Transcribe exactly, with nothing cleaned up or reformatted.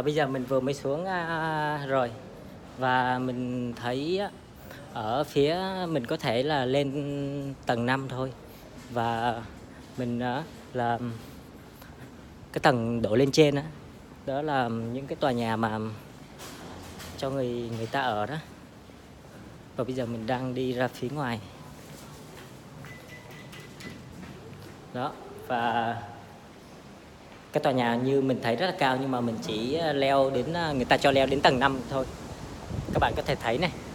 Bây giờ mình vừa mới xuống à, rồi và mình thấy á, ở phía mình có thể là lên tầng năm thôi, và mình á, là cái tầng đổ lên trên á, đó là những cái tòa nhà mà cho người người ta ở đó. Và bây giờ mình đang đi ra phía ngoài đó, và cái tòa nhà như mình thấy rất là cao, nhưng mà mình chỉ leo đến, người ta cho leo đến tầng năm thôi. Các bạn có thể thấy này,